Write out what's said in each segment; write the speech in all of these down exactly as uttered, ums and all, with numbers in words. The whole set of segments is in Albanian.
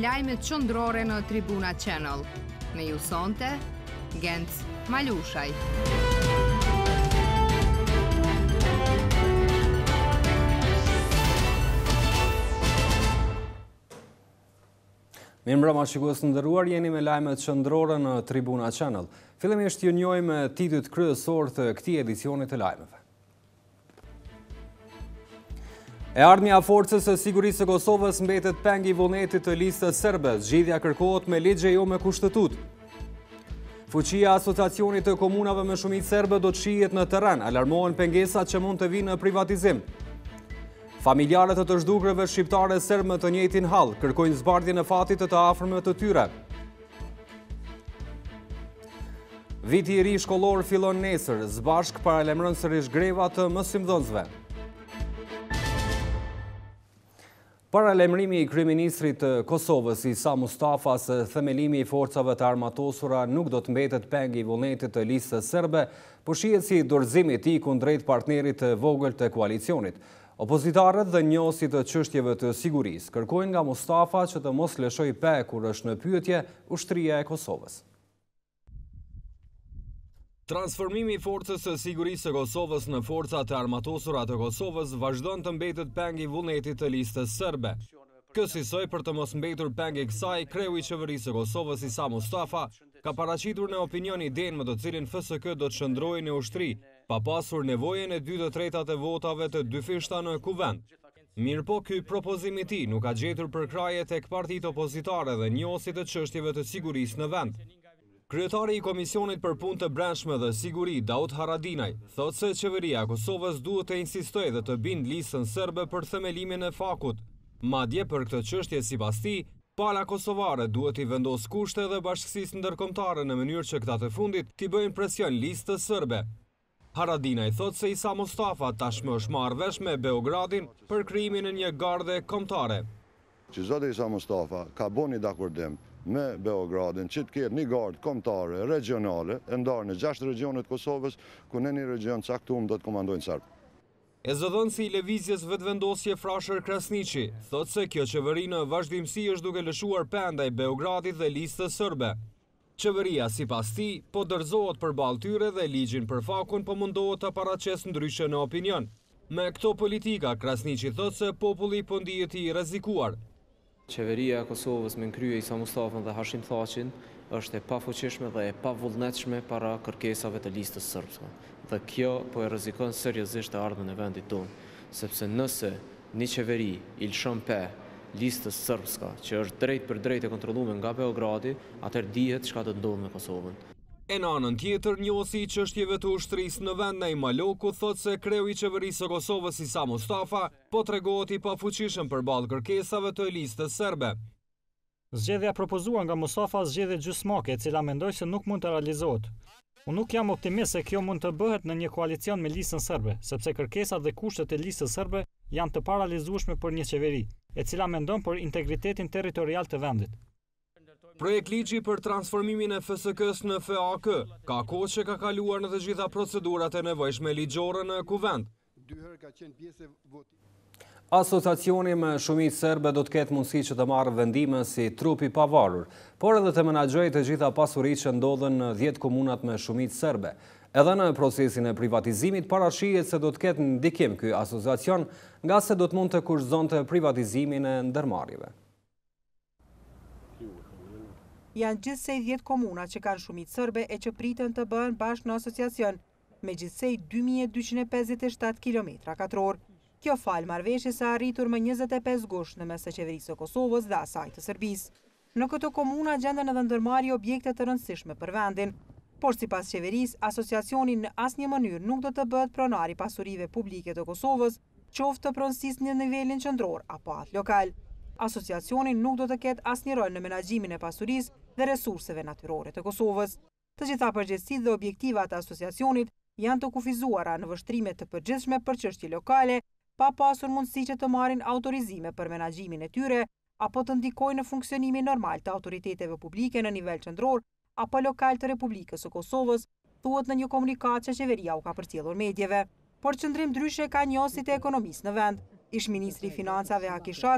lajmet qendrore në Tribuna Channel. Me ju sonte, Genc Malushaj. Mirëmbrëma shikues të nderuar, jeni me lajmet qendrore në Tribuna Channel. Fillimisht ju njojmë titujt kryesor të këtij edicioni të lajmeve. E ardhmja forcës së sigurisë së Kosovës mbetet peng i vullnetit të listës serbe. Zgjidhja kërkohet me ligje jo me kushtetut. Fuqia e asociacionit të komunave me shumicë serbe do të shihet në terren, alarmohen pengesat që mund të vinë në privatizim. Familjarët të të zhdukrëve shqiptare serbe me të njëjtin hall kërkojnë zbardhjen e fatit të të afërmëve të tyre. Viti i ri shkollor fillon nesër, zbashk paralajmëron sërish greva të mësimdhënësve. Paralajmërimi i kryeministrit të Kosovës Isa Mustafa se themelimi i forcave të armatosura nuk do të mbetet peng i vullnetit të listës serbe, por shihet si dorëzim i tij kundrejt partnerit të vogël të koalicionit. Opozitarët dhe njohësit të çështjeve të sigurisë kërkojnë nga Mustafa që të mos lëshoj pe kur është në pyetje ushtria e Kosovës. Transformimi i forcës së sigurisë së Kosovës në forcat e armatosura të Kosovës vazhdon të mbetet peng i vullnetit të listës serbe. Kësaj për të mos mbetur peng i kësaj, kreu i qeverisë së Kosovës Isa Mustafa ka paraqitur në opinion idenë me të cilin F S K do të shndrojë në ushtri, pa pasur nevojën e dy të tretat e votave të dyfishta në kuvend. Mirëpo ky propozim i tij nuk ka gjetur përkraje tek partitë opozitare dhe njohësit të çështjeve të sigurisë në vend. Kryetari i Komisionit për Punë të Brendshme dhe Siguri, Daud Haradinaj, thotë se qeveria e Kosovës duhet të insistojë dhe të bindë listën serbe për themelimin e fakut. Madje për këtë çështje sipas tij, pala kosovare duhet i vendos kushte dhe bashkësisë ndërkombëtare në mënyrë që këta të fundit t'i bëjnë presion listës serbe. Haradinaj thotë se Isa Mustafa tashmë është marrë vesh me Beogradin për krijimin e një garde kombëtare. Që zoti Isa Mustafa ka bënë një dakordim me Beogradin që të ketë një gardë kombëtare regionale e ndarë në gjashtë regionet të Kosovës, ku në një region caktuar do të komandojnë serbë. E zëdhënësi i lëvizjes vetëvendosje Frashër Krasniqi thotë se kjo qeveri në vazhdimsi është duke lëshuar pendaj Beogradit dhe listës serbe. Qeveria sipas tij po dorëzohet përballë tyre dhe ligjin për fakun po mundohet të paraqesë ndryshe në opinion. Me këto politika, Krasniqi thotë se populli po ndihet i rrezikuar. Qeveria e Kosovës me krye Isa Mustafën dhe Hashim Thaqin është e pafuqishme dhe e pavullnetshme para kërkesave të listës sërbske. Dhe kjo po e rrezikon seriozisht të ardhmen e vendit tonë, sepse nëse një qeveri i lëshon pe listës sërbska, që është drejt për drejt e kontrolluar nga Beogradi, atëherë dihet çka do të ndodhë me Kosovën. E në anën tjetër, njohësi i çështjeve të ushtrisë në vend Nei Maloku thotë se kreu i qeverisë së Kosovës Isa Mustafa po tregohet i pafuqishëm përballë kërkesave të listës serbe. Zgjedhja propozuar nga Mustafa është zgjedhje gjysmake, e cila mendoj se nuk mund të realizohet. Unë nuk jam optimist se kjo mund të bëhet në një koalicion me listën serbe, sepse kërkesat dhe kushtet e listës serbe janë të paralizueshme për një qeveri, e cila mendon për integritetin territorial të vendit. Projekt ligji për transformimin e F S K-s në F A K ka kohë që ka kaluar në të gjitha procedurat e nevojshme ligjore në kuvend. Asociacioni me shumicë serbe do të ketë mundësi që të marrë vendime si trup i pavarur, por edhe të menaxhojë të gjitha pasuritë që ndodhen në dhjetë komunat me shumicë serbe. Edhe në procesin e privatizimit parashihet se do të ketë ndikim ky asociacion, nga se do të mund të kurszonte privatizimin e ndërmarrjeve. Janë gjithsej dhjetë komuna që kanë shumicë serbe e që pritën të bëhen bashkë në asociacion, me gjithsej dy mijë e dyqind e pesëdhjetë e shtatë kilometra katror. Kjo fal marrëveshjes së arritur më njëzet e pesë gusht në mes të qeverisë së Kosovës dhe asaj të Serbisë. Në këto komuna gjenden edhe ndërmarrje objekte të rëndësishme për vendin, por sipas qeverisë, asociacioni në asnjë mënyrë nuk do të bëhet pronar i pasurive publike të Kosovës, qoftë të pronësisë në nivelin qendror apo atë lokal. Asociacioni nuk do të ketë asnjë rol në menaxhimin e pasurisë dhe resurseve natyrore të Kosovës. Të gjitha përgjegjësitë dhe objektivat e asociacionit janë të kufizuara në vështrime të përgjithshme për çështje lokale, pa pasur mundësi që të marrin autorizime për menaxhimin e tyre apo të ndikojnë në funksionimin normal të autoriteteve publike në nivel qendror apo lokal të Republikës së Kosovës, thuhet në një komunikat që qeveria u ka përcjellur medjeve. Por qëndrim ndryshe ka njohësit e ekonomisë në vend. Ish ministri i Financave Haki Shatri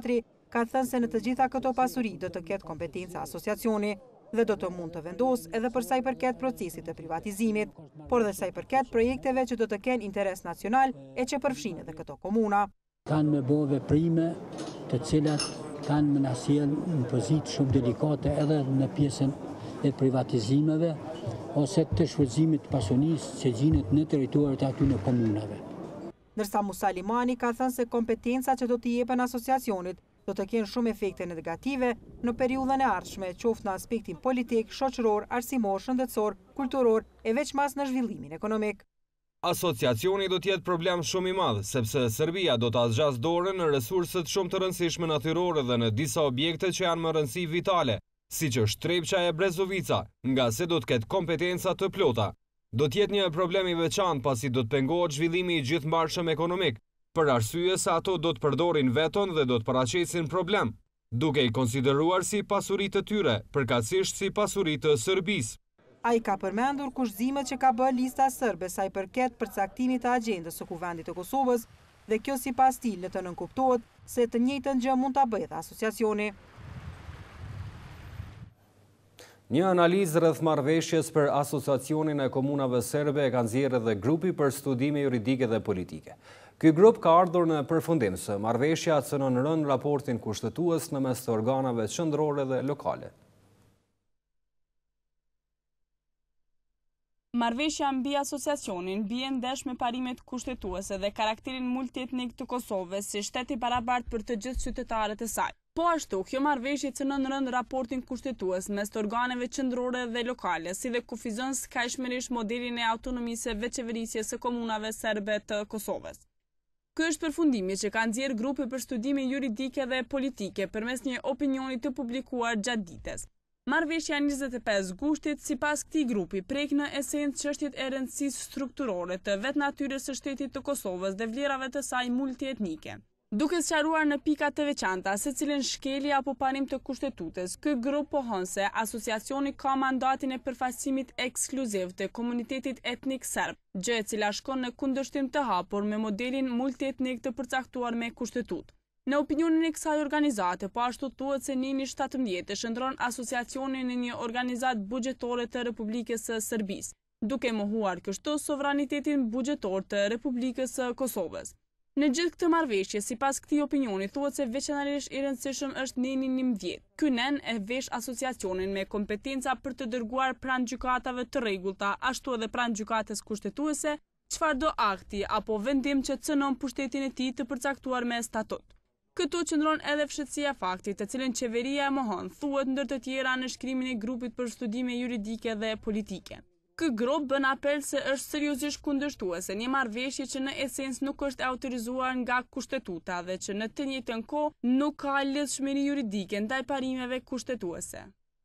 ka thënë se në të gjitha këto pasuri do të ketë kompetenca asociacioni dhe do të mund të vendosë edhe për sa i përket procesit të privatizimit, por dhe sa i përket projekteve që do të kenë interes nacional e që përfshin edhe këto komuna. Kanë me bo veprime të cilat kanë më nasjel në pozitë shumë delikate edhe në pjesën e privatizimeve ose të shfrytëzimit të pasurisë që gjinet në territoret aty në komunave. Ndërsa Musa Limani ka thënë se kompetenca që do t'i jepen asociacionit do të kenë shumë efekte negative në periudhën e ardhshme, qoftë në aspektin politik, shoqëror, arsimor, shëndetësor, kulturor e veçmas në zhvillimin ekonomik. Asociacioni do t'jetë problem shumë i madh, sepse Serbia do t'a zgjas dorën në resurset shumë të rëndësishme natyrore dhe në disa objekte që janë më rëndësi vitale, siç është Trepça e Brezovica, nga se do të ketë kompetenca të plota. Do t'jetë një problem i veçantë pasi do të pengohet zhvillimi i gjithëmbarshëm ekonomik, për arsye se ato do të përdorin veton dhe do të paraqesin problem, duke i konsideruar si pasuri të tyre, përkatësisht si pasuri të Serbisë. Ai ka përmendur kushtimet që ka bërë lista sërbe sa i përket përcaktimit të agjendës së Kuvendit të Kosovës dhe kjo sipas tij le të nënkuptohet se të njëjtën gjë mund ta bëjë asociacioni. Një analizë rreth marrëveshjes për asociacionin e komunave serbe e ka nxjerrë edhe grupi për studime juridike dhe politike. Ky grup ka ardhur në përfundim se marrëveshja cënon rënd raportin kushtetues në mes të organeve qendrore dhe lokale. Marrëveshja mbi asociacionin bie ndesh me parimet kushtetuese dhe karakterin multietnik të Kosovës si shtet i barabartë për të gjithë qytetarët e saj. Po ashtu, kjo marrëveshje cënon rënd raportin kushtetues mes të organeve qendrore dhe lokale, si dhe kufizon skajshmërisht modelin e autonomisë veçeverisjes së komunave serbe të Kosovës. Ky është përfundimi që ka nxjerrë grupi për studime juridike dhe politike përmes një opinioni të publikuar gjatë ditës. Marrëveshja njëzet e pesë gushtit, sipas këtij grupi, prek në esencë çështjet e rëndësisë strukturore të vetë natyrës së shtetit të Kosovës dhe vlerave të saj multietnike. Duke sqaruar në pika të veçanta secilën shkelje apo parim të kushtetutës, ky grup pohon se asociacioni ka mandatin e përfaqësimit ekskluziv të komunitetit etnik serb, gjë e cila shkon në kundërshtim të hapur me modelin multietnik të përcaktuar me kushtetutë. Në opinionin e kësaj organizate, po ashtu thuhet se nini shtatëmbëdhjetë shndron asociacionin në një organizatë buxhetore të Republikës së Serbisë, duke mohuar kështu sovranitetin buxhetor të Republikës së Kosovës. Në gjithë këtë marrëveshje, sipas këtij opinioni, thuhet se veçanërisht i rëndësishëm është neni njëmbëdhjetë. Ky nen e vesh asociacionin me kompetenca për të dërguar pranë gjykatave të rregullta, ashtu edhe pranë gjykatës kushtetuese, çfarëdo akti apo vendim që cënon pushtetin e tij të përcaktuar me statut. Këtu qëndron edhe fshehtësia e faktit, të cilën qeveria e mohon, thuhet ndër të tjera në shkrimin e grupit për studime juridike dhe politike. Ky grup bën apel se është seriozisht kundërshtuese një marrëveshje që në esencë nuk është autorizuar nga kushtetuta dhe që në të njëjtën kohë nuk ka lidhshmëri juridike ndaj parimeve kushtetuese.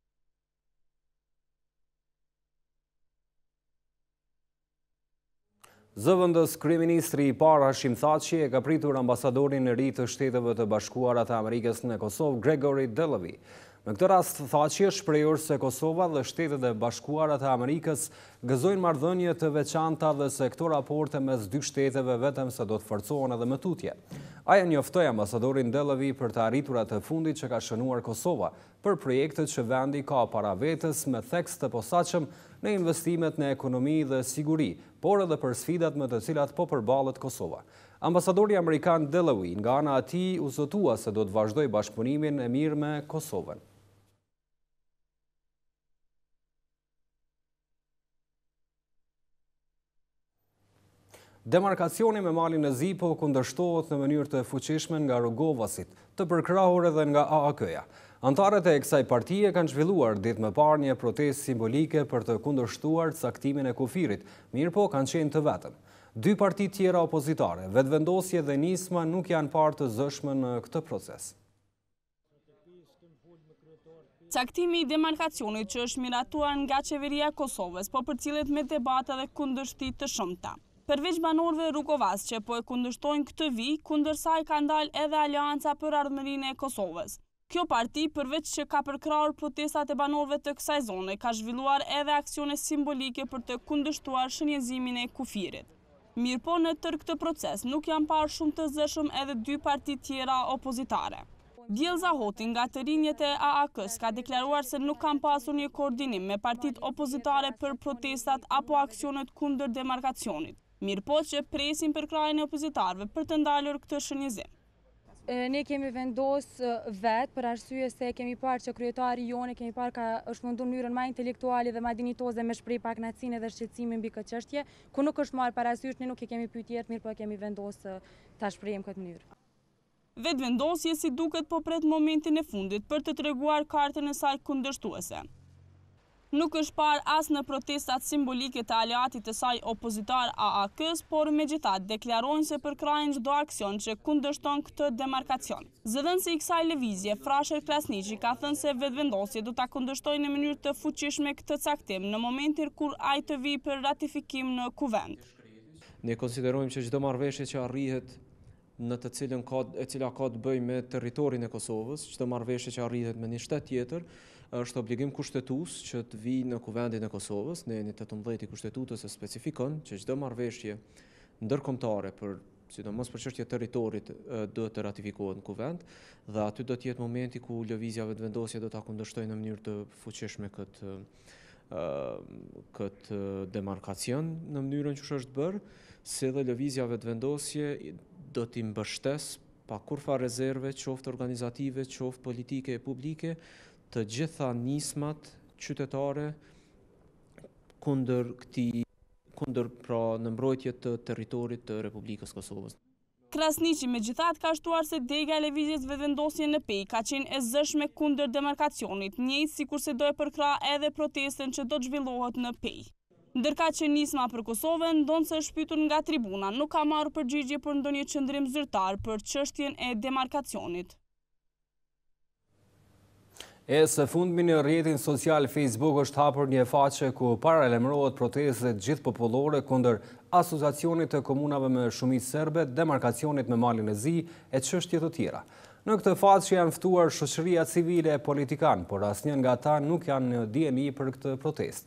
Zëvendës kryeministri i parë Hashim Thaçi e ka pritur ambasadorin e ri të Shteteve të Bashkuara të Amerikës në Kosovë, Gregory Delavi. Në këtë rast, Thaçi është shprehur se Kosova dhe Shtetet e Bashkuara të Amerikës gëzojnë marrëdhënie të veçanta dhe se këto raporte mes dy shteteve vetëm se do të forcohen edhe më tutje. Ai e njoftoi ambasadorin Delavi për të arriturat e fundit që ka shënuar Kosova për projektet që vendi ka para vetes me theks të posaçëm në investimet në ekonomi dhe siguri, por edhe për sfidat me të cilat po përballet Kosova. Ambasadori amerikan Delavi nga ana e tij u zotua se do të vazhdojë bashkëpunimin e mirë me Kosovën. Demarkacioni me malin e Zi po kundërshtohet në mënyrë të fuqishme nga Rrogovasit, të përkrahur edhe nga A A K-ja. Antarët e kësaj partie kanë zhvilluar ditë më parë një protestë simbolike për të kundërshtuar caktimin e kufirit, mirë po kanë qenë të vetëm. Dy parti tjera opozitare, vetëvendosje dhe nisma nuk janë parë të zëshme në këtë proces. Caktimi i demarkacionit që është miratuar nga qeveria e Kosovës po përcillet me debata dhe kundërshti të shumta. Përveç banorëve rrugovas që po e kundërshtojnë këtë vijë, kundër saj ka ndalë edhe Aleanca për Ardhmërinë e Kosovës. Kjo parti, përveç që ka përkrahur protestat e banorëve të kësaj zone, ka zhvilluar edhe aksione simbolike për të kundërshtuar shënjezimin e kufirit. Mirëpo në tërë këtë proces nuk janë parë shumë të zëshëm edhe dy parti tjera opozitare. Diell Zahoti nga të rinjët e A A K-s ka deklaruar se nuk kanë pasur një koordinim me partitë opozitare për protestat apo aksionet kundër demarkacionit. Mirë po që presin për krajën e opozitarëve për të ndalur këtë shënjezim. Ne kemi vendos vetë për arsye se kemi parë që kryetari jonë kemi parë ka është mundu në mënyrën më intelektuale dhe më dinjitoze me shpreh pak kënaqësinë dhe shqetësimin mbi këtë çështje, ku nuk është marrë parasysh, ne nuk e kemi pyetur tjetër, mirë po kemi vendosë ta shprehim këtë mënyrë. Vetvendosje si duket po pret momentin e fundit për të treguar kartën e saj kundërshtuese. Nuk është parë as në protestat simbolike të aleatit të saj opozitar A A K-s, por megjithatë deklarojnë se përkrajnë çdo aksion që kundërshton këtë demarkacion. Zëdhënësi i kësaj lëvizje, Frasher Krasniqi, ka thënë se vetvendosje do ta kundërshtojnë në mënyrë të fuqishme këtë caktim në momentin kur ai të vijë për ratifikim në kuvend. Ne konsiderojmë që çdo marrëveshje që arrihet në të cilën ka e cila ka të bëjë me territorin e Kosovës, çdo marrëveshje që arrihet me një shtet tjetër, është obligim kushtetues që të vijë në kuvendin e Kosovës. Ne në tetëmbëdhjetë i kushtetutës e specifikon që çdo marrëveshje ndërkombëtare për sidomos për çështje territorit duhet të ratifikohet në kuvend dhe aty do të jetë momenti ku lëvizja vetvendosje do ta kundërshtojë në mënyrë të fuqishme këtë këtë demarkacion në mënyrën që është bërë, si dhe lëvizja vetvendosje do t'i mbështes pa kurfa rezerve, qoftë organizative, qoftë politike e publike, të gjitha nismat qytetare kundër këtij kundër pra në mbrojtje të territorit të Republikës Kosovës. Krasniqi megjithatë ka shtuar se dega e lëvizjes vetvendosje në Pej ka qenë e zëshme kundër demarkacionit, njëjtë sikurse do e përkrah edhe protestën që do të zhvillohet në Pej. Ndërka që nisma për Kosovën, ndonë se është pyetur nga tribuna, nuk ka marrë përgjigje për ndonjë qëndrim zyrtar për çështjen e demarkacionit. E së fundmi në rrjetin social Facebook është hapur një faqe ku paralajmërohet protestet gjithë popullore kundër asociacionit të komunave me shumicë serbe, demarkacionit me Malin e Zi e çështje të tjera. Në këtë faqe janë ftuar shoqëria civile e politikan, por asnjë nga ata nuk janë në dieni për këtë protestë.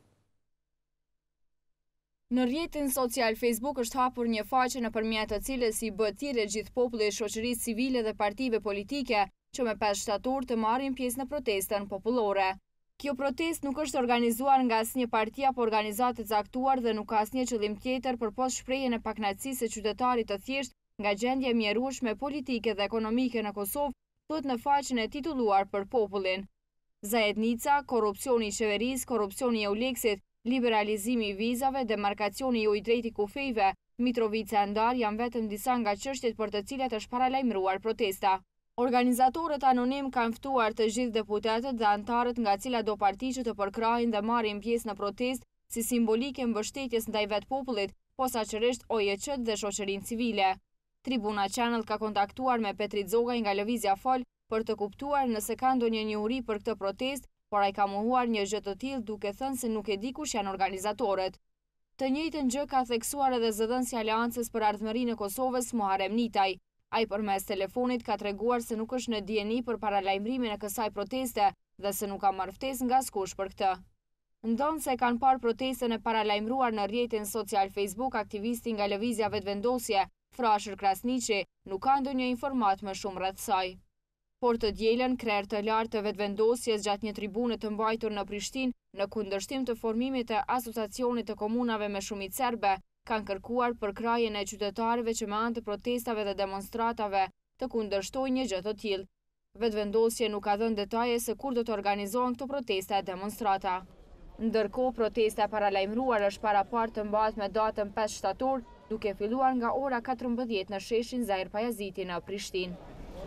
Në rrjetin social Facebook është hapur një faqe nëpërmjet të cilës i bëhet thirrje gjithë popullit, shoqërisë civile dhe partive politike që me pesë shtator të marrin pjesë në protestën popullore. Kjo protestë nuk është organizuar nga asnjë parti apo organizatë të caktuar dhe nuk ka asnjë qëllim tjetër përpos shprehjen e pakënaqësisë së qytetarit të thjeshtë nga gjendja e mjerueshme politike dhe ekonomike në Kosovë, thotë në faqen e titulluar për popullin. Zajednica, korrupsioni i qeverisë, korrupsioni i Euleksit, liberalizimi i vizave, demarkacioni jo i drejtë i kufejve, Mitrovica e Ndar janë vetëm disa nga çështjet për të cilat është paralajmëruar protesta. Organizatorët anonim kanë ftuar të gjithë deputetët dhe antarët nga cilat do parti që të përkrahin dhe marrin pjesë në protestë si simbolike mbështetjes ndaj vetë popullit, posaçërisht O J Q dhe shoqërinë civile. Tribuna Channel ka kontaktuar me Petrit Zogaj nga Lëvizja Fol për të kuptuar nëse ka ndonjë njohuri për këtë protestë, por ai ka mohuar një gjë të tillë duke thënë se nuk e di kush janë organizatorët. Të njëjtën gjë ka theksuar edhe zëdhënësi i Aleancës për Ardhmërinë e Kosovës, Muharrem Nitaj. Ai përmes telefonit ka treguar se nuk është në dieni për paralajmërimin e kësaj proteste dhe se nuk ka marrë ftesë nga askush për këtë. Ndonë se kanë parë protestën e paralajmëruar në rrjetin social Facebook, aktivisti nga lëvizja vetvendosje, Frasher Krasniqi, nuk ka ndonjë informat më shumë rreth saj. Por të dielën, krerë të lartë të vetvendosjes gjatë një tribune të mbajtur në Prishtinë, në kundërshtim të formimit të asociacionit të komunave me shumicë serbe, kanë kërkuar përkrahjen e qytetarëve që me anë të protestave dhe demonstratave të kundërshtojnë një gjë të tillë. Vetvendosja nuk ka dhënë detaje se kur do të organizohen këto protesta e demonstrata. Ndërkohë, protesta e paralajmëruar është parapartë të mbahet me datën pesë shtator, duke filluar nga ora katërmbëdhjetë në sheshin Zahir Pajaziti në Prishtinë.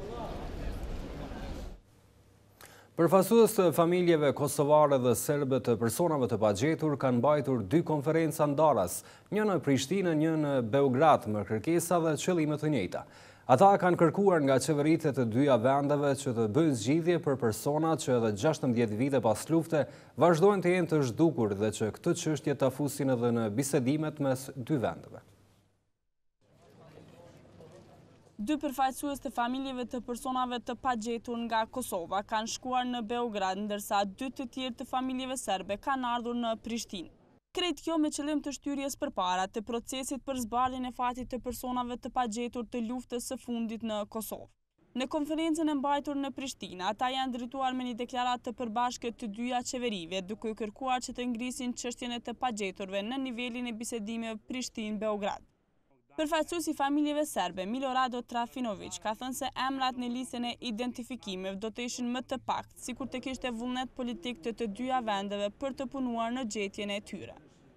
Përfaqësues të familjeve kosovare dhe serbe të personave të pagjetur kanë mbajtur dy konferenca ndaras, një në Prishtinë, një në Beograd, me kërkesa dhe qëllime të njëjta. Ata kanë kërkuar nga qeveritë të dyja vendeve që të bëjnë zgjidhje për persona që edhe gjashtëmbëdhjetë vite pas lufte vazhdojnë të jenë të zhdukur dhe që këtë çështje ta fusin edhe në bisedimet mes dy vendeve. Dy përfaqësues të familjeve të personave të pagjetur nga Kosova kanë shkuar në Beograd, ndërsa dy të tjerë të familjeve serbe kanë ardhur në Prishtinë. Krejt kjo me qëllim të shtyrjes përpara të procesit për zbardhjen e fatit të personave të pagjetur të luftës së fundit në Kosovë. Në konferencën e mbajtur në Prishtinë, ata janë drejtuar me një deklaratë të përbashkët të dyja qeverive, duke kërkuar që të ngrisin çështjen e të pagjeturve në nivelin e bisedimeve Prishtinë-Beograd. Përfaqësuesi i familjeve serbe, Milorado Trafinović, ka thënë se emrat në listën e identifikimeve do të ishin më të paktë, sikur të kishte vullnet politik të të dyja vendeve për të punuar në gjetjen e tyre.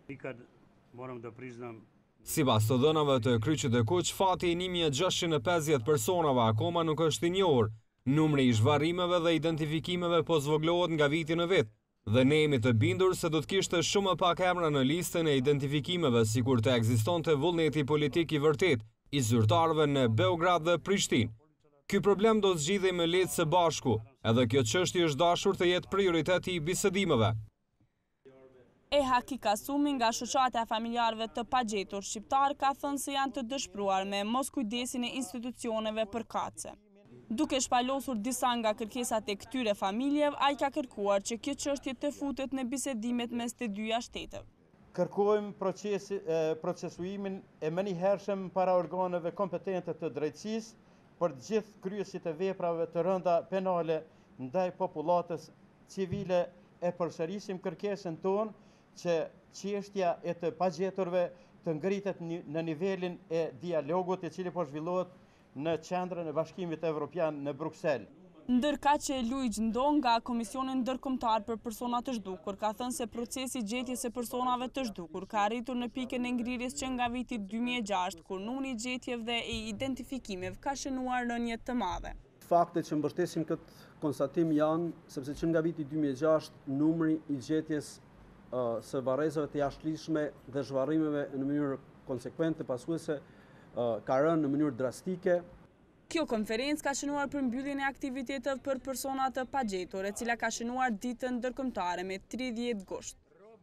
Sipas të dhënave të Kryqit e Kuq, fati i një mijë e gjashtëqind e pesëdhjetë personave akoma nuk është i njohur. Numri i zhvarrimeve dhe identifikimeve po zvoglohet nga viti në vit, dhe ne jemi të bindur se do të kishte shumë më pak emra në listën e identifikimeve sikur të ekzistonte vullneti politik i vërtet i zyrtarëve në Beograd dhe Prishtinë. Ky problem do zgjidhej me lehtë së bashku, edhe kjo çështje është dashur të jetë prioriteti i bisedimeve. E Haki Kasumi nga shoqata e familjarëve të pagjetur shqiptar ka thënë se janë të dëshpëruar me mos kujdesin e institucioneve përkatëse. Duke shpalosur disa nga kërkesat e këtyre familjeve, ai ka kërkuar që kjo çështje të futet në bisedimet mes të dyja shteteve. Kërkojmë procesi, procesuimin e menjëhershëm para organeve kompetente të drejtësisë për të gjithë kryesit e veprave të rënda penale ndaj popullatës civile. E përsërisim kërkesën tonë që çështja e të pagjeturve të ngritet në nivelin e dialogut i cili po zhvillohet në qendrën e Bashkimit Evropian në Bruksel. Ndërka që Luigi Ndo nga Komisioni Ndërkombëtar për Persona të Zhdukur ka thënë se procesi gjetjes së personave të zhdukur ka arritur në pikën e ngrirjes që nga viti dy mijë e gjashtë, kur numri i gjetjeve dhe i identifikimeve ka shënuar rënje të madhe. Faktet që mbështesin këtë konstatim janë sepse që nga viti dy mijë e gjashtë numri i gjetjes uh, së varrezave të jashtëligjshme dhe zhvarrimeve në mënyrë konsekuente pasuese uh, ka rënë në mënyrë drastike. Kjo konferencë ka shënuar për mbylljen e aktiviteteve për persona të pagjetur, e cila ka shënuar ditën ndërkombëtare me tridhjetë gusht.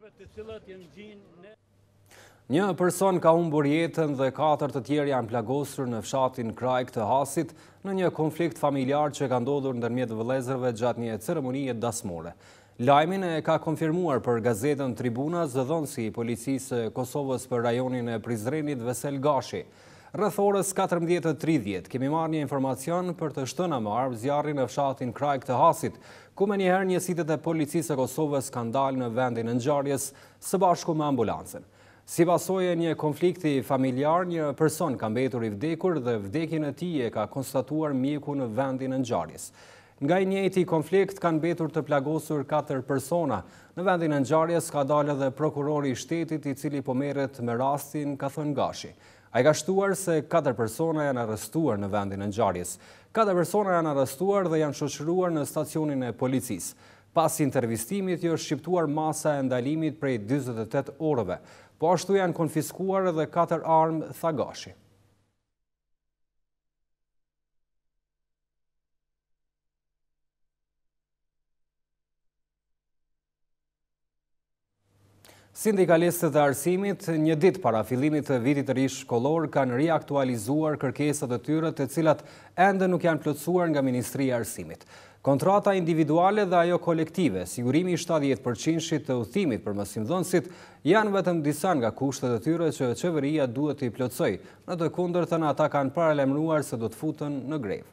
Një person ka humbur jetën dhe katër të tjerë janë plagosur në fshatin Krajk të Hasit në një konflikt familjar që ka ndodhur ndërmjet vëllezërve gjatë një ceremonie dasmore. Lajmin e ka konfirmuar për gazetën Tribuna zëdhënësi i policisë së Kosovës për rajonin e Prizrenit Vesel Gashi. Rreth orës katërmbëdhjetë e tridhjetë kemi marrë një informacion për të shtëna më armë zjarri në fshatin Krajk të Hasit, ku menjëherë njësitet e policisë së Kosovës kanë dalë në vendin e ngjarjes së bashku me ambulancën. Si pasojë e një konflikti familjar, një person ka mbetur i vdekur dhe vdekjen e tij e ka konstatuar mjeku në vendin e ngjarjes. Nga i njëjti konflikt kanë mbetur të plagosur katër persona. Në vendin e ngjarjes ka dalë edhe prokurori i shtetit i cili po merret me rastin, ka thënë Gashi. Ai ka shtuar se katër persona janë arrestuar në vendin e ngjarjes. Katër persona janë arrestuar dhe janë shoqëruar në stacionin e policisë. Pas intervistimit i është shqiptuar masa e ndalimit prej dyzet e tetë orëve. Po ashtu janë konfiskuar edhe katër armë, tha Gashi. Sindikalistët e arsimit, një ditë para fillimit të vitit të ri shkollor, kanë riaktualizuar kërkesat e tyre të cilat ende nuk janë plotësuar nga Ministria e Arsimit. Kontrata individuale dhe ajo kolektive, sigurimi i shtatëdhjetë përqind të udhëtimit për mësimdhënësit, janë vetëm disa nga kushtet e tyre që qeveria duhet të i plotësojë. Në të kundërtën, ata kanë paralajmëruar se do të futen në grevë.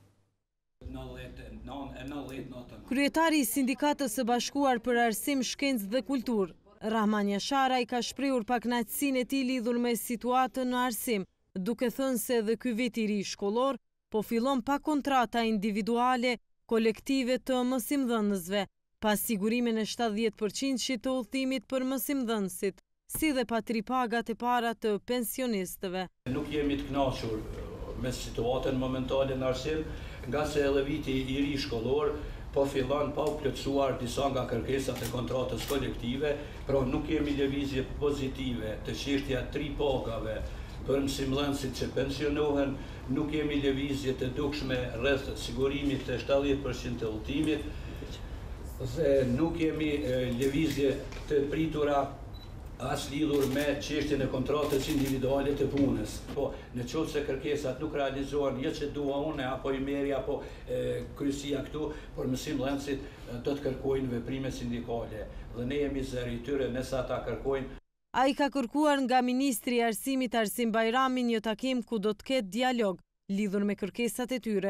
Kryetari i Sindikatës së Bashkuar për Arsim, Shkencë dhe Kulturë, Rahman Jashara, i ka shprehur pakënaqësinë e tij lidhur me situatën në arsim, duke thënë se edhe ky vit i ri shkollor po fillon pa kontrata individuale kolektive të mësimdhënësve, pas sigurimin e shtatëdhjetë përqind të udhëtimit për mësimdhënësit, si dhe pa tripagat e para të pensionistëve. Nuk jemi të kënaqur me situatën momentale në arsim, nga se edhe viti i ri shkollor po fillon pa u plotësuar disa nga kërkesat e kontratës kolektive, pra nuk kemi lëvizje pozitive të çështja tri pagave për mësimdhënësit që pensionohen, nuk kemi lëvizje të dukshme rreth sigurimit të shtatëdhjetë përqind të udhëtimit, dhe nuk kemi lëvizje të pritura as lidhur me çështjen e kontratës individuale të punës. Po, në qoftë se kërkesat nuk realizohen, jo që dua unë apo i meri apo e, kryesia këtu, por mësimdhënësit do të kërkojnë veprime sindikale dhe ne jemi zëri i tyre nëse ata kërkojnë. Ai ka kërkuar nga Ministri i Arsimit Arsim Bajrami një takim ku do të ketë dialog lidhur me kërkesat e tyre.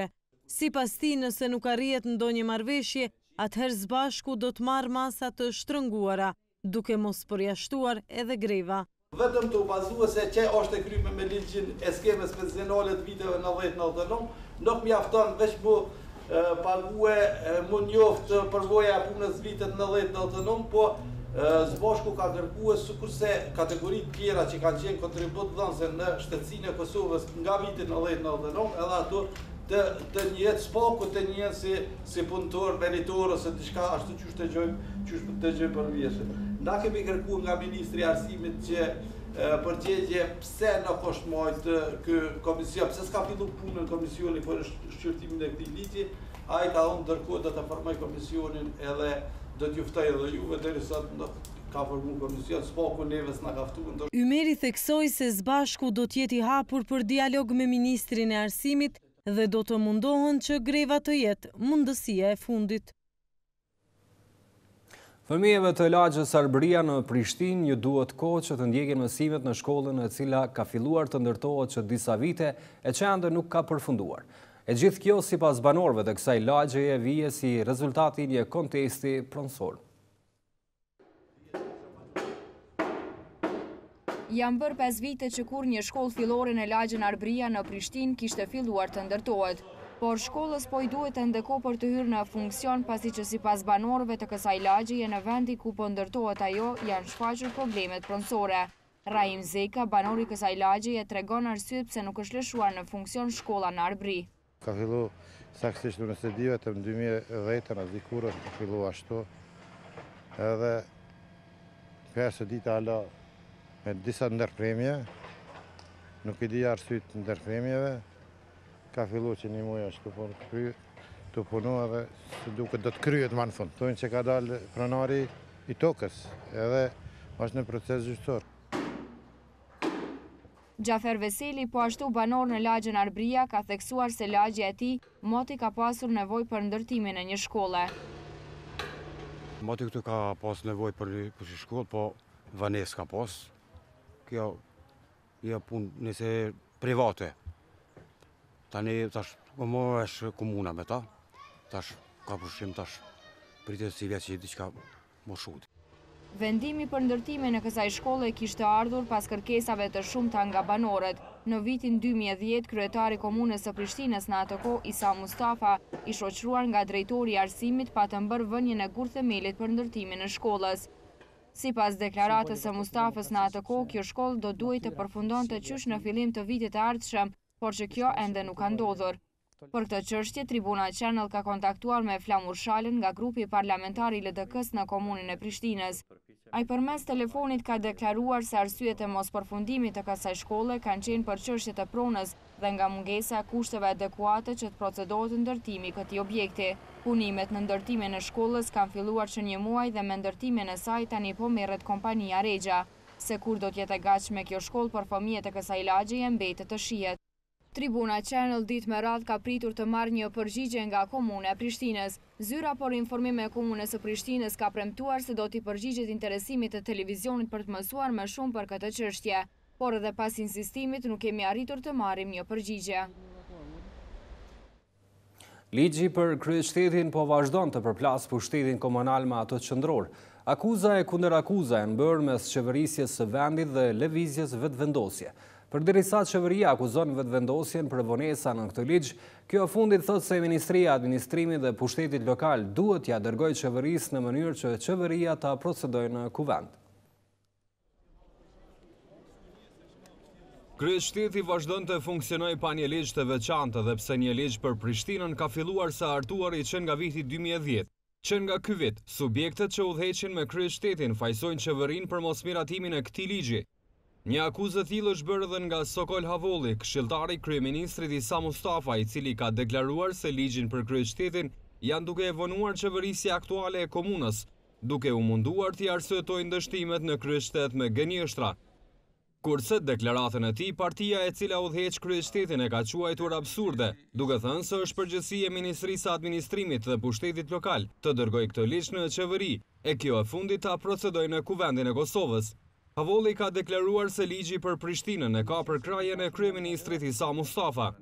Sipas tij, nëse nuk arrihet ndonjë marrëveshje, atëherë së bashku do të marrë masa të shtrënguara, duke mos përjashtuar edhe greva. Vetëm të bazua se që është e kryme me ligjin e skemës pensionale të viteve nëntëdhjetë nëntëdhjetë e nëntë, nuk mjafton veç mu pague, mu njoftë përvoja e punës vitet nëntëdhjetë nëntëdhjetë e nëntë, po Zbashku ka kërkuar sikurse kategoritë tjera që kanë qenë kontribut dhënëse në shtetësinë e Kosovës nga viti nëntëdhjetë nëntëdhjetë e nëntë, edhe ato të të njihet spaku të njihet si si punëtor meritor ose diçka ashtu që të gjojmë që të gjojmë për vjeshe. Na kemi kërkuar nga Ministri i Arsimit që përgjigje pse nuk është marrë ky komision, pse s'ka filluar punën komisioni për shqyrtimin e këtij ligji, ai ka thonë ndërkohë do të formoj komisionin edhe do t'ju ftoj edhe juve deri sot ka formuar komision, spaku neve s'na ka ftuar. Ymeri theksoi se Zbashku do të jetë i hapur për dialog me Ministrin e Arsimit dhe do të mundohen që greva të jetë mundësia e fundit. Fëmijëve të lagjës Arbëria në Prishtinë ju duhet kohë që të ndjekin mësimet në shkollën e cila ka filluar të ndërtohet që disa vite e që ende nuk ka përfunduar. E gjithë kjo sipas banorëve të kësaj lagjeje vije si rezultati një kontesti pronësor. Janë bërë pesë vite që kur një shkollë fillore në lagjën Arbëria në Prishtinë kishte filluar të ndërtohet, por shkollës po i duhet të ndeko për të hyrë në funksion pasi që sipas banorëve të kësaj lagjeje në vendi ku po ndërtohet ajo janë shfaqur problemet pronësore. Rahim Zeka, banori i kësaj lagjeje, tregon arsyet pse nuk është lëshuar në funksion shkolla në Arbëri. Ka fillu saktësisht unë se di vetëm dy mijë e dhjetë në dikur ka fillu ashtu. Edhe kësë ditë ala me disa ndërpremje, nuk i di arsyet ndërpremjeve. Ka fillu që një muaj është të punu edhe se duke do të kryet ma në fund. Tojnë që ka dalë pronari i tokës edhe është në proces gjyqësor. Gjafer Veseli, po ashtu banor në lagjën Arbëria, ka theksuar se lagja e tij moti ka pasur nevojë për ndërtimin e një shkolle. Moti këtu ka pas nevojë për për shkollë, po vanes ka pas. Kjo jo punë nëse private. Tani tash më është komuna me ta, tash ka përshim tash pritet si vjetë që diçka më shut. Vendimi për ndërtimin e kësaj shkolle kishte ardhur pas kërkesave të shumta nga banorët. Në vitin dy mijë e dhjetë, kryetari komunës së Prishtinës në atë kohë, Isa Mustafa, i shoqëruar nga drejtori i arsimit pa të bërë vënien e gurthemelit për ndërtimin e shkollës. Sipas deklaratës së Mustafës në atë kohë, kjo shkollë do duhej të përfundonte qysh në fillim të vitit të ardhshëm, por që kjo ende nuk ka ndodhur. Për këtë çështje, Tribuna Channel ka kontaktuar me Flamur Shalën nga grupi parlamentar i L D K-s në komunën e Prishtinës. Ai përmes telefonit ka deklaruar se arsyet e mos përfundimit të kësaj shkolle kanë qenë për çështje të pronës dhe nga mungesa e kushteve adekuate që të procedohet ndërtimi i këtij objekti. Punimet në ndërtimin e shkollës kanë filluar që një muaj dhe me ndërtimin e saj tani po merret kompania Regja. Se kur do të jetë e gatshme kjo shkollë për fëmijët e kësaj lagjeje mbetet të shihet. Tribuna Channel ditë me radhë ka pritur të marrë një përgjigje nga komuna e Prishtinës. Zyra por informime e komunës së Prishtinës ka premtuar se do t'i përgjigjet interesimit të televizionit për të mësuar më shumë për këtë çështje, por edhe pas insistimit nuk kemi arritur të marrim një përgjigje. Ligji për kryeshtetin po vazhdon të përplas pushtetin komunal me ato qendror. Akuza e kundër akuza e bërë mes qeverisjes së vendit dhe lëvizjes vetëvendosje. Përderisa qeveria akuzon vetëvendosjen për vonesa në këtë ligj, kjo fundit thot se Ministria e Administrimit dhe Pushtetit Lokal duhet t'ia dërgojë qeverisë në mënyrë që qeveria ta procedojë në kuvend. Kryeshteti vazhdon të funksionoj pa një ligj të veçantë dhe pse një ligj për Prishtinën ka filluar së artuari që nga viti dy mijë e dhjetë. Që nga ky vit, subjektet që udhëheqin me kryeshtetin fajsojnë qeverinë për mosmiratimin e këtij ligji. Një akuzë e tillë është bërë edhe nga Sokol Havolli, këshilltari i kryeministrit Isa Mustafa, i cili ka deklaruar se ligjin për kryeshtetin janë duke e vonuar qeverisja aktuale e komunës, duke u munduar t'i arsyetojnë dështimet në kryeshtet me gënjeshtra. Kurse deklaratën e tij, partia e cila udhëheq kryeshtetin e ka quajtur absurde, duke thënë se është përgjegjësi e Ministrisë së Administrimit dhe Pushtetit Lokal të dërgojë këtë ligj në qeveri, e kjo e fundit ta procedojë në Kuvendin e Kosovës. Havolli ka deklaruar se ligji për Prishtinën e ka përkrajen e kryeministrit Isa Mustafa.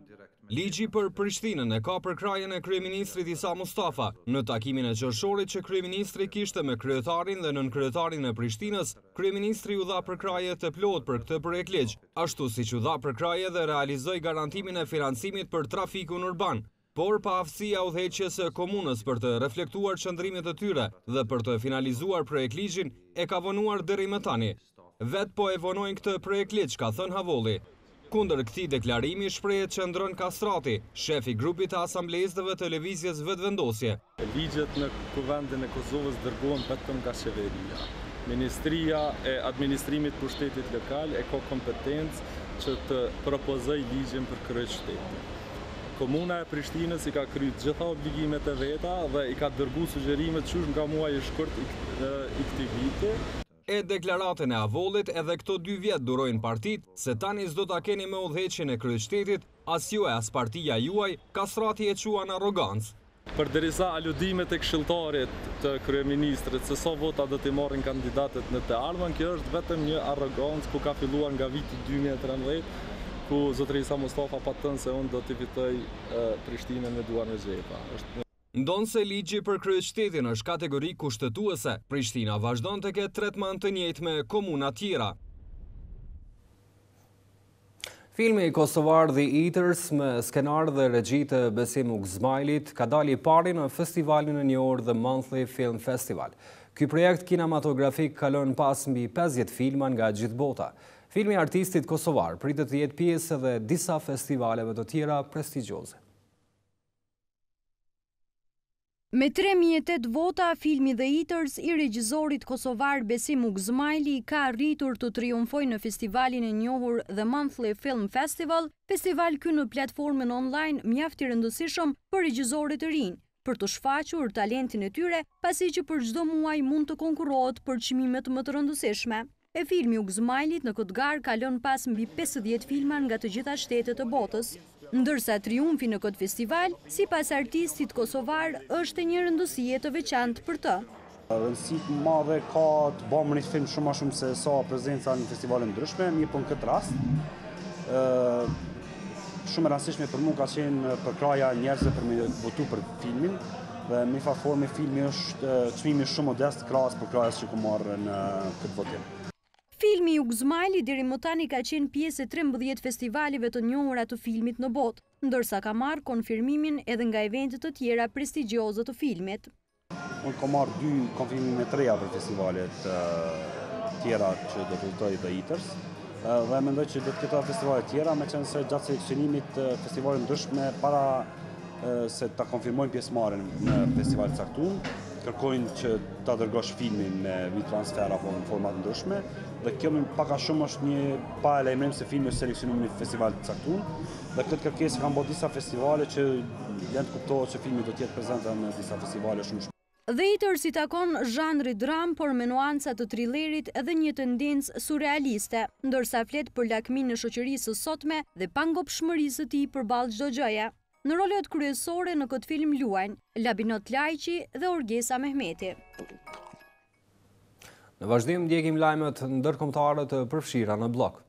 Ligji për Prishtinën e ka përkrajën e kryeministrit Isa Mustafa. Në takimin e qershorit që kryeministri kishte me kryetarin dhe nënkryetarin e Prishtinës, kryeministri u dha përkraje të plot për këtë projekt ligj, ashtu siç u dha përkraje dhe realizoi garantimin e financimit për trafikun urban. Por pa aftësia udhëheqjes së komunës për të reflektuar qëndrimet e tyre dhe për të finalizuar projekt ligjin, e ka vonuar deri më tani. Vet po e vonojnë këtë projekt ligj, ka thënë Havolli. Kundër këtij deklarimi shprehet Qendron Kastrati, shefi grupit të asamblezëve të lëvizjes vetëvendosje. Ligjet në Kuvendin e Kosovës dërgohen vetëm nga qeveria. Ministria e Administrimit për Shtetit Lokal e ka kompetencë që të propozoj ligjin për kryeqytetin. Komuna e Prishtinës i ka kryer gjitha obligimet e veta dhe i ka dërguar sugjerimet çush nga muaji i shkurt i këtij viti. E deklaratën e Avollit edhe këto dy vjet durojnë partit, se tani s'do ta keni me udhëheqjen e kryeqytetit, as ju e as partia juaj, Kastrati e quan arrogancë. Përderisa aludimet e këshilltarit të kryeministrit se sa vota do t'i marrin kandidatët në të ardhmen, kjo është vetëm një arrogancë ku ka filluar nga viti dy mijë e trembëdhjetë, ku zotëri Isa Mustafa patën se unë do t'i fitoj Prishtinën me duar në xhepa. Është Ndonë se ligji për kryeqytetin është kategori kushtetuese, Prishtina vazhdon të ketë tretman të njëjtë me komuna tjera. Filmi kosovar The Eaters me skenar dhe regji të Besim Ugzmajlit ka dali i pari në festivalin e njohur The Monthly Film Festival. Ky projekt kinematografik kalon pas mbi pesëdhjetë filma nga gjithë bota. Filmi i artistit kosovar pritet të jetë pjesë edhe disa festivaleve të tjera prestigjioze. Me tre mijë e tetë vota, filmi The Eaters i regjizorit kosovar Besim Ugzmajli ka arritur të triumfojë në festivalin e njohur The Monthly Film Festival, festival ky në platformën online mjaft i rëndësishëm për regjisorët e rinj, për të shfaqur talentin e tyre, pasi që për çdo muaj mund të konkurrohet për çmimet më të rëndësishme. E filmi Ugzmajlit në këtë garë ka lënë pas mbi pesëdhjetë filma nga të gjitha shtetet e botës. Ndërsa triumfi në këtë festival, sipas artistit kosovar, është një rëndësie të veçantë për të. Rëndësi të madhe ka të bëmë një film shumë më shumë se sa prezenca në festivale ndryshme, mirë po në këtë rast. Shumë e rastishme për mua ka qenë përkraja njerëzve për me votu për filmin dhe me farforme filmi është çmimi shumë modest krahas përkrajes që ku marrë në këtë votim. Filmi Ugzmajli deri më tani ka qenë pjesë e trembëdhjetë festivalive të njohura të filmit në botë, ndërsa ka marrë konfirmimin edhe nga eventet të tjera prestigjioze të filmit. Unë kam marrë dy konfirmime të reja për festivalet tjera që do të votoj The Eaters dhe mendoj që do të ketë festivale tjera, me qenë se gjatë seleksionimit festivalet ndryshme para se ta konfirmojnë pjesëmarrjen në festivalet të caktuar, kërkojnë që ta dërgosh filmin me WeTransfer apo në format ndryshme, dhe kjo pak a shumë është një pa e lajmërim se filmi është seleksionuar në festival të caktuar, dhe këtë kërkesë kanë bërë disa festivale që janë të kuptohet që filmi do të jetë prezant në disa festivale shumë shpejt. The Eaters i takon zhanri dram, por me nuanca të thrillerit edhe një tendencë surrealiste, ndërsa flet për lakmin në shoqërisë së sotme dhe pangopshmërisë së tij përballë çdo gjëje. Në rolet kryesore në këtë film luajnë Labinot Lajqi dhe Orgesa Mehmeti. Në vazhdim ndjekim lajmet ndërkombëtare të përfshira në blog.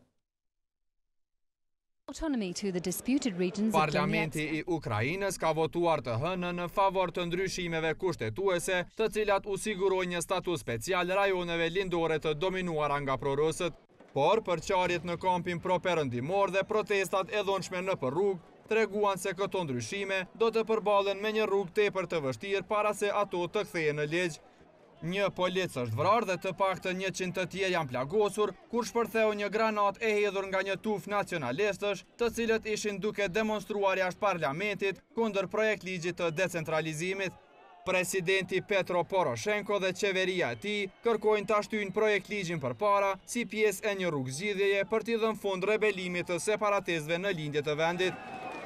Parlamenti i Ukrainës ka votuar të hënën në favor të ndryshimeve kushtetuese, të cilat u sigurojnë një status special rajoneve lindore të dominuara nga prorusët, por përqarjet në kampin pro-perëndimor dhe protestat e dhunshme në rrugë treguan se këto ndryshime do të përballen me një rrugë tepër të vështirë para se ato të kthehen në ligj. Një polic është vrarë dhe të paktën njëqind të tjerë janë plagosur kur shpërtheu një granat e hedhur nga një tuf nacionalistësh, të cilët ishin duke demonstruar jashtë parlamentit kundër projekt ligjit të decentralizimit. Presidenti Petro Poroshenko dhe qeveria e tij kërkojnë ta shtyjnë projekt ligjin përpara si pjesë e një rrugëzgjidhjeje për t'i dhënë fund rebelimit të separatistëve në lindje të vendit.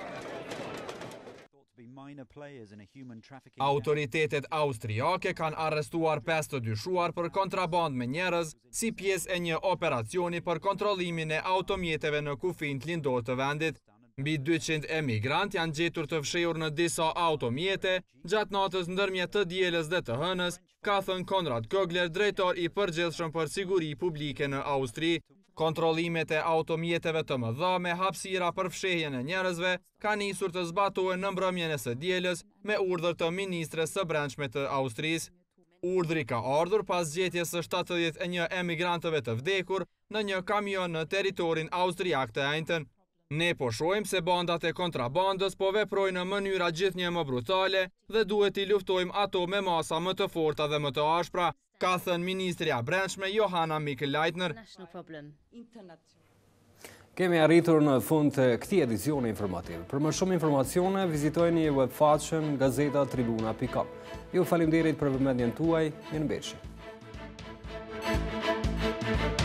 Autoritetet austriake kanë arrestuar pesë të dyshuar për kontraband me njerëz si pjesë e një operacioni për kontrollimin e automjeteve në kufijt lindor të vendit. Mbi dyqind emigrant janë gjetur të fshehur në disa automjete gjatë natës ndërmjet të dielës dhe të hënës, ka thënë Konrad Kögler, drejtor i përgjithshëm për siguri publike në Austri. Kontrollimet e automjeteve të mëdha me hapësira për fshehjen e njerëzve ka nisur të zbatohen në mbrëmjen e së dielës me urdhër të ministres së brendshme të Austrisë. Urdhri ka ardhur pas gjetjes së shtatëdhjetë e një emigrantëve të vdekur në një kamion në teritorin austriak të enjtën. Ne po shohim se bandat e kontrabandës po veprojnë në mënyra gjithnjë më brutale dhe duhet i luftojmë ato me masa më të forta dhe më të ashpra, ka thënë ministrja e brendshme Johanna Mikl-Leitner. Kemi arritur në fund të këtij edicioni informativ. Për më shumë informacione, vizitojeni webfaqen gazeta tribuna pikë com. Ju faleminderit për vëmendjen tuaj, mirëmbëjtje.